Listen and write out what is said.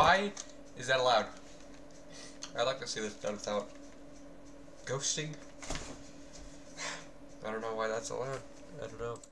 Why is that allowed? I'd like to see this done without ghosting. I don't know why that's allowed. I don't know.